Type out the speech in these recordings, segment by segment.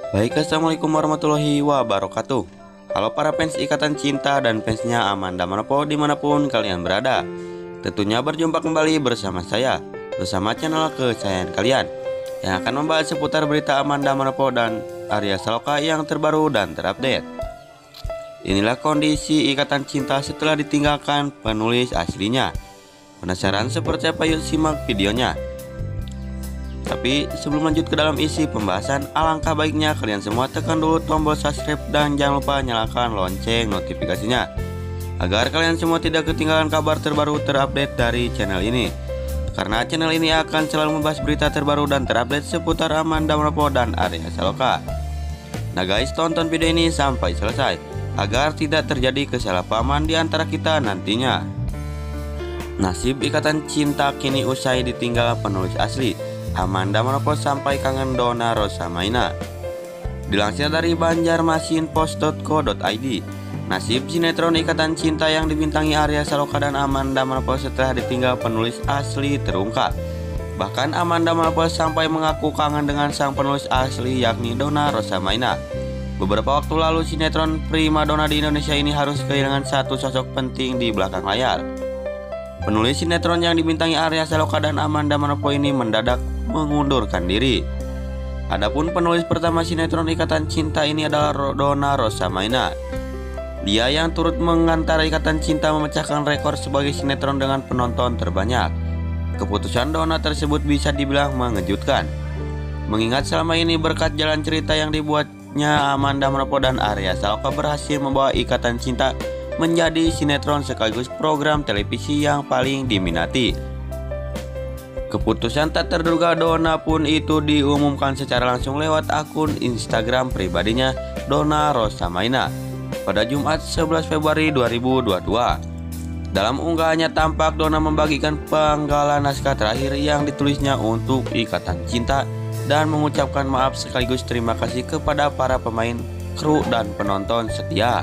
Baik, assalamualaikum warahmatullahi wabarakatuh. Halo para fans Ikatan Cinta dan fansnya Amanda Manopo dimanapun kalian berada. Tentunya berjumpa kembali bersama saya, bersama channel kesayangan kalian, yang akan membahas seputar berita Amanda Manopo dan Arya Saloka yang terbaru dan terupdate. Inilah kondisi Ikatan Cinta setelah ditinggalkan penulis aslinya. Penasaran seperti apa? Yuk simak videonya. Tapi sebelum lanjut ke dalam isi pembahasan, alangkah baiknya kalian semua tekan dulu tombol subscribe dan jangan lupa nyalakan lonceng notifikasinya, agar kalian semua tidak ketinggalan kabar terbaru terupdate dari channel ini. Karena channel ini akan selalu membahas berita terbaru dan terupdate seputar Amanda Manopo dan Arya Saloka. Nah guys, tonton video ini sampai selesai agar tidak terjadi kesalahpahaman di antara kita nantinya. Nasib Ikatan Cinta kini usai ditinggal penulis asli. Amanda Manopo sampai kangen Donna Rosamaina. Dilansir dari banjarmasinpost.co.id, nasib sinetron Ikatan Cinta yang dibintangi Arya Saloka dan Amanda Manopo setelah ditinggal penulis asli terungkap. Bahkan Amanda Manopo sampai mengaku kangen dengan sang penulis asli, yakni Donna Rosamaina. Beberapa waktu lalu sinetron primadona di Indonesia ini harus kehilangan satu sosok penting di belakang layar. Penulis sinetron yang dibintangi Arya Saloka dan Amanda Manopo ini mendadak mengundurkan diri. Adapun penulis pertama sinetron Ikatan Cinta ini adalah Donna Rosamaina. Dia yang turut mengantar Ikatan Cinta memecahkan rekor sebagai sinetron dengan penonton terbanyak. Keputusan Donna tersebut bisa dibilang mengejutkan, mengingat selama ini berkat jalan cerita yang dibuatnya, Amanda Manopo dan Arya Saloka berhasil membawa Ikatan Cinta menjadi sinetron sekaligus program televisi yang paling diminati. Keputusan tak terduga Donna pun itu diumumkan secara langsung lewat akun Instagram pribadinya Donna Rosamaina pada Jumat 11 Februari 2022. Dalam unggahannya tampak Donna membagikan penggalan naskah terakhir yang ditulisnya untuk Ikatan Cinta dan mengucapkan maaf sekaligus terima kasih kepada para pemain, kru, dan penonton setia.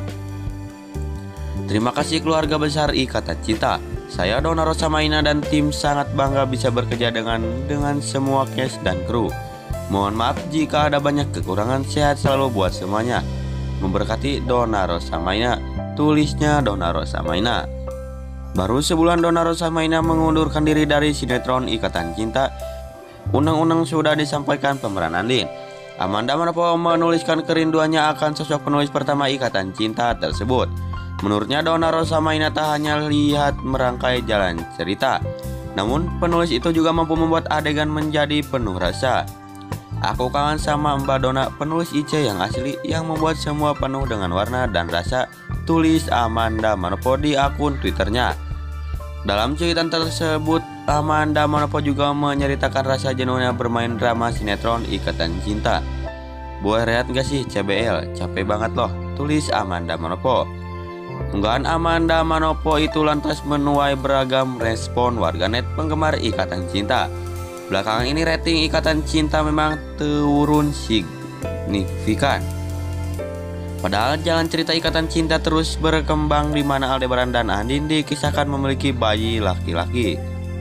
Terima kasih keluarga besar Ikatan Cinta. Saya Donna Rosamaina dan tim sangat bangga bisa bekerja dengan semua cast dan kru. Mohon maaf jika ada banyak kekurangan, sehat selalu buat semuanya. Memberkati Donna Rosamaina, tulisnya Donna Rosamaina. Baru sebulan Donna Rosamaina mengundurkan diri dari sinetron Ikatan Cinta. Undang-undang sudah disampaikan pemeran Andin. Amanda Manopo menuliskan kerinduannya akan sosok penulis pertama Ikatan Cinta tersebut. Menurutnya Donna Rosamaina tak hanya lihat merangkai jalan cerita, namun penulis itu juga mampu membuat adegan menjadi penuh rasa. Aku kangen sama Mbak Donna, penulis IC yang asli yang membuat semua penuh dengan warna dan rasa, tulis Amanda Manopo di akun Twitternya. Dalam cuitan tersebut, Amanda Manopo juga menceritakan rasa jenuhnya bermain drama sinetron Ikatan Cinta. Boleh rehat gak sih CBL? Capek banget loh, tulis Amanda Manopo. Unggahan Amanda Manopo itu lantas menuai beragam respon warganet penggemar Ikatan Cinta. Belakangan ini rating Ikatan Cinta memang turun signifikan. Padahal jalan cerita Ikatan Cinta terus berkembang, di mana Aldebaran dan Andin dikisahkan memiliki bayi laki-laki.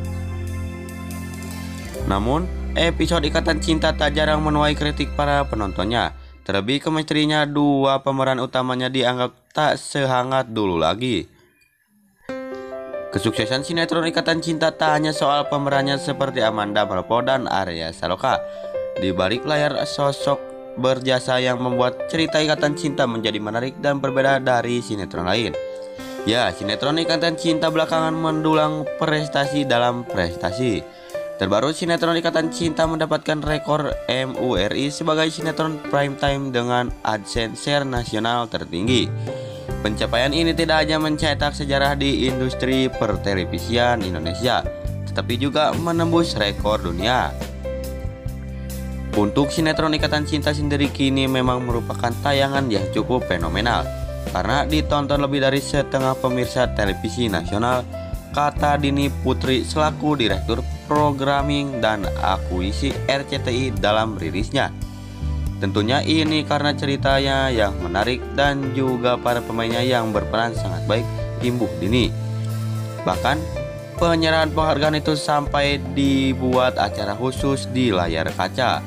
Namun, episode Ikatan Cinta tak jarang menuai kritik para penontonnya. Terlebih kemistrinya dua pemeran utamanya dianggap tak sehangat dulu lagi. Kesuksesan sinetron Ikatan Cinta tak hanya soal pemerannya seperti Amanda Manopo dan Arya Saloka. Di balik layar, sosok berjasa yang membuat cerita Ikatan Cinta menjadi menarik dan berbeda dari sinetron lain. Ya, sinetron Ikatan Cinta belakangan mendulang prestasi dalam prestasi. Terbaru, sinetron Ikatan Cinta mendapatkan rekor MURI sebagai sinetron prime time dengan AdSense share nasional tertinggi. Pencapaian ini tidak hanya mencetak sejarah di industri pertelevisian Indonesia, tetapi juga menembus rekor dunia. Untuk sinetron Ikatan Cinta sendiri kini memang merupakan tayangan yang cukup fenomenal, karena ditonton lebih dari setengah pemirsa televisi nasional, kata Dini Putri selaku Direktur Programming dan Akuisisi RCTI dalam rilisnya. Tentunya ini karena ceritanya yang menarik dan juga para pemainnya yang berperan sangat baik, imbuh Dini. Bahkan penyerahan penghargaan itu sampai dibuat acara khusus di layar kaca.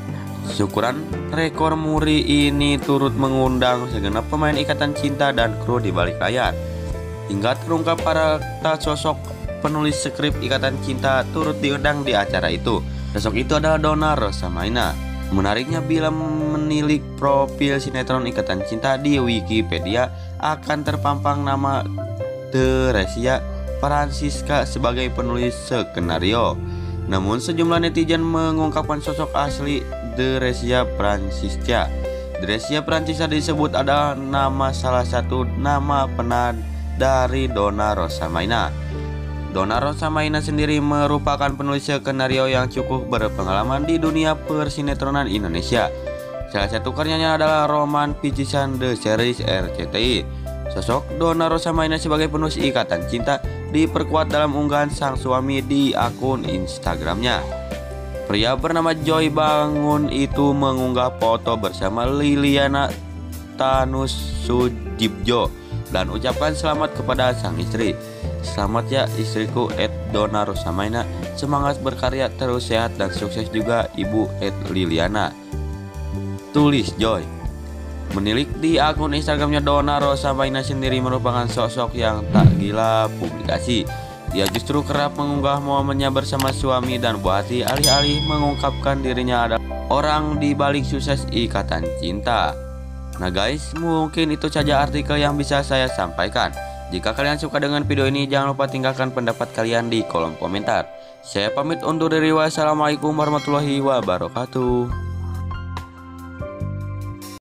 Syukuran rekor muri ini turut mengundang segenap pemain Ikatan Cinta dan kru di balik layar. Hingga terungkap para sosok penulis skrip Ikatan Cinta turut diundang di acara itu. Sosok itu adalah Donna Rosamaina. Menariknya, bila menilik profil sinetron Ikatan Cinta di Wikipedia akan terpampang nama Teresia Francisca sebagai penulis skenario. Namun sejumlah netizen mengungkapkan sosok asli Teresia Francisca. Teresia Francisca disebut adalah nama salah satu nama penan dari Donna Rosamaina. Donna Rosamaina sendiri merupakan penulis skenario yang cukup berpengalaman di dunia persinetronan Indonesia. Salah satu karyanya adalah roman Picisan The Series RCTI. Sosok Donna Rosamaina sebagai penulis Ikatan Cinta diperkuat dalam unggahan sang suami di akun Instagramnya. Pria bernama Joy Bangun itu mengunggah foto bersama Liliana Tanus Sujibjo dan ucapkan selamat kepada sang istri. Selamat ya istriku @Donna Rosamaina, semangat berkarya terus, sehat dan sukses juga ibu @Liliana, tulis Joy. Menilik di akun Instagramnya, Donna Rosamaina sendiri merupakan sosok yang tak gila publikasi. Dia justru kerap mengunggah momennya bersama suami dan buah hati, alih-alih mengungkapkan dirinya adalah orang di balik sukses Ikatan Cinta. Nah guys, mungkin itu saja artikel yang bisa saya sampaikan. Jika kalian suka dengan video ini, jangan lupa tinggalkan pendapat kalian di kolom komentar. Saya pamit undur diri, wassalamualaikum warahmatullahi wabarakatuh.